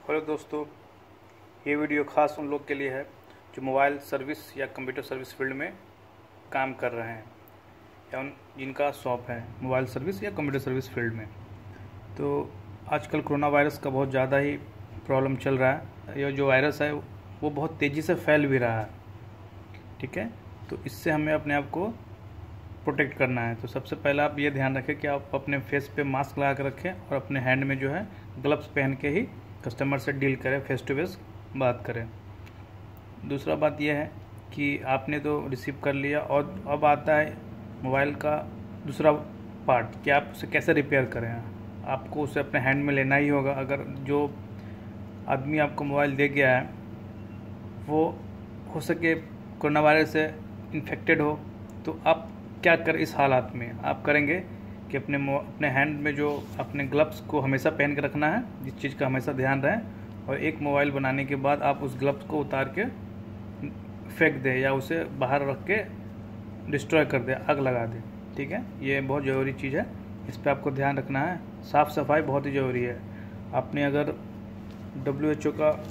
Hello दोस्तों, ये video खास उन लोग के लिए है जो मोबाइल सर्विस या कंप्यूटर सर्विस फील्ड में काम कर रहे हैं या उन जिनका शॉप है मोबाइल सर्विस या कंप्यूटर सर्विस फील्ड में। तो आजकल कोरोना वायरस का बहुत ज़्यादा ही प्रॉब्लम चल रहा है। ये जो वायरस है वो बहुत तेज़ी से फैल भी रहा है, ठीक है। तो इससे हमें अपने आप को प्रोटेक्ट करना है। तो सबसे पहले आप ये ध्यान रखें कि आप अपने फेस पे मास्क लगा कर रखें और अपने हैंड में जो है ग्लव्स पहन के ही कस्टमर से डील करें, फेस टू फेस बात करें। दूसरा बात यह है कि आपने तो रिसीव कर लिया और अब आता है मोबाइल का दूसरा पार्ट कि आप उसे कैसे रिपेयर करें। आपको उसे अपने हैंड में लेना ही होगा। अगर जो आदमी आपको मोबाइल दे गया है वो हो सके कोरोना वायरस से इन्फेक्टेड हो, तो आप क्या करें इस हालात में। आप करेंगे कि अपने हैंड में जो अपने ग्लव्स को हमेशा पहन के रखना है, जिस चीज़ का हमेशा ध्यान रहे। और एक मोबाइल बनाने के बाद आप उस ग्लव्स को उतार के फेंक दें या उसे बाहर रख के डिस्ट्रॉय कर दें, आग लगा दें, ठीक है। ये बहुत ज़रूरी चीज़ है, इस पर आपको ध्यान रखना है। साफ़ सफाई बहुत ही ज़रूरी है। आपने अगर WHO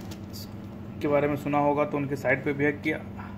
के बारे में सुना होगा तो उनके साइट पे भी है कि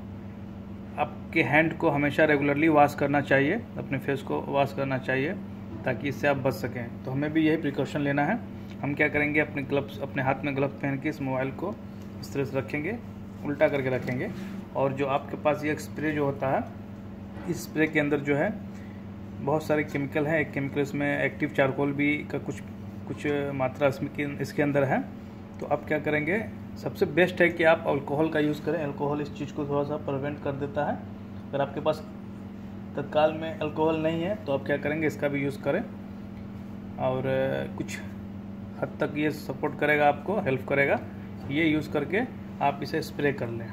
आपके हैंड को हमेशा रेगुलरली वॉश करना चाहिए, अपने फेस को वॉश करना चाहिए ताकि इससे आप बच सकें। तो हमें भी यही प्रिकॉशन लेना है। हम क्या करेंगे, अपने हाथ में ग्लव्स पहन के इस मोबाइल को इस तरह से रखेंगे, उल्टा करके रखेंगे। और जो आपके पास ये स्प्रे जो होता है, इस स्प्रे के अंदर जो है बहुत सारे केमिकल हैं। एक केमिकल इसमें एक्टिव चारकोल भी का कुछ मात्रा इसके अंदर है। तो आप क्या करेंगे, सबसे बेस्ट है कि आप अल्कोहल का यूज़ करें। अल्कोहल इस चीज़ को थोड़ा सा प्रिवेंट कर देता है। अगर आपके पास तत्काल में अल्कोहल नहीं है तो आप क्या करेंगे, इसका भी यूज़ करें और कुछ हद तक ये सपोर्ट करेगा, आपको हेल्प करेगा। ये यूज़ करके आप इसे स्प्रे कर लें।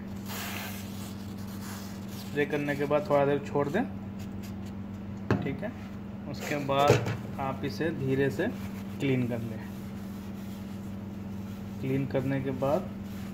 स्प्रे करने के बाद थोड़ा देर छोड़ दें, ठीक है। उसके बाद आप इसे धीरे से क्लीन कर लें। क्लीन करने के बाद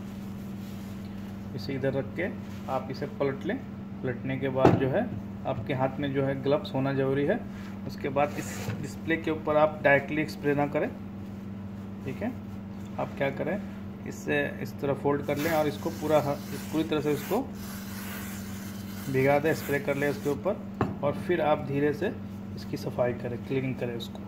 इसे इधर रख के आप इसे पलट लें। पलटने के बाद जो है आपके हाथ में जो है ग्लव्स होना ज़रूरी है। उसके बाद इस डिस्प्ले के ऊपर आप डायरेक्टली स्प्रे ना करें, ठीक है। आप क्या करें, इससे इस तरह फोल्ड कर लें और इसको पूरी तरह से इसको भिगा दें, स्प्रे कर लें इसके ऊपर। और फिर आप धीरे से इसकी सफाई करें, क्लीनिंग करें उसको।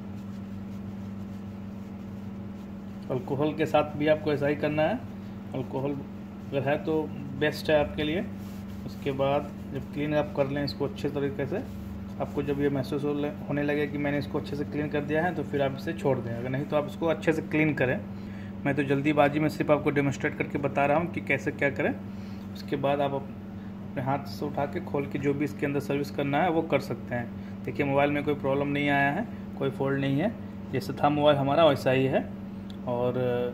अल्कोहल के साथ भी आपको ऐसा ही करना है। अल्कोहल अगर है तो बेस्ट है आपके लिए। उसके बाद जब क्लीन आप कर लें इसको अच्छे तरीके से, आपको जब ये महसूस होने लगे कि मैंने इसको अच्छे से क्लीन कर दिया है तो फिर आप इसे छोड़ दें। अगर नहीं तो आप इसको अच्छे से क्लीन करें। मैं तो जल्दीबाजी में सिर्फ आपको डेमोस्ट्रेट करके बता रहा हूँ कि कैसे क्या करें। उसके बाद आप अपने हाथ से उठा के खोल के जो भी इसके अंदर सर्विस करना है वो कर सकते हैं। देखिए, मोबाइल में कोई प्रॉब्लम नहीं आया है, कोई फॉल्ट नहीं है। जैसे था मोबाइल हमारा वैसा ही है। और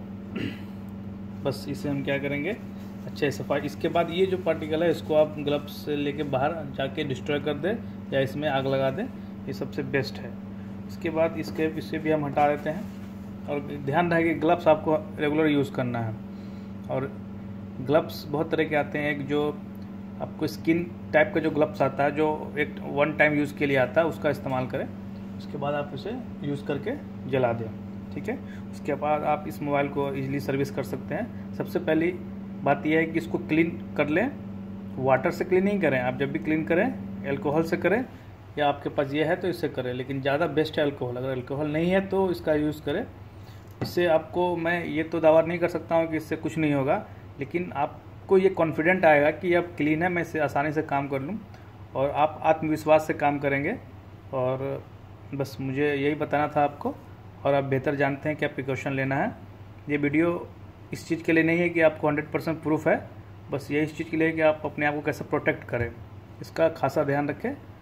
बस इसे हम क्या करेंगे, अच्छे सफाई। इसके बाद ये जो पार्टिकल है इसको आप ग्लव्स से लेके बाहर जाके डिस्ट्रॉय कर दें या इसमें आग लगा दें, ये सबसे बेस्ट है। इसके बाद इसे भी हम हटा देते हैं। और ध्यान रहे कि ग्लव्स आपको रेगुलर यूज़ करना है। और ग्लव्स बहुत तरह के आते हैं। एक जो आपको स्किन टाइप का जो ग्लव्स आता है, जो एक वन टाइम यूज़ के लिए आता है, उसका इस्तेमाल करें। उसके बाद आप इसे यूज़ करके जला दें, ठीक है। उसके बाद आप इस मोबाइल को इजीली सर्विस कर सकते हैं। सबसे पहली बात यह है कि इसको क्लीन कर लें। वाटर से क्लीन नहीं करें। आप जब भी क्लीन करें अल्कोहल से करें, या आपके पास ये है तो इससे करें, लेकिन ज़्यादा बेस्ट है अल्कोहल। अगर अल्कोहल नहीं है तो इसका यूज़ करें। इससे आपको, मैं ये तो दावा नहीं कर सकता हूँ कि इससे कुछ नहीं होगा, लेकिन आपको ये कॉन्फिडेंट आएगा कि अब क्लीन है, मैं इससे आसानी से काम कर लूँ और आप आत्मविश्वास से काम करेंगे। और बस मुझे यही बताना था आपको। और आप बेहतर जानते हैं क्या प्रिकॉशन लेना है। ये वीडियो इस चीज़ के लिए नहीं है कि आपको 100% प्रूफ है, बस ये इस चीज़ के लिए है कि आप अपने आप को कैसे प्रोटेक्ट करें, इसका खासा ध्यान रखें।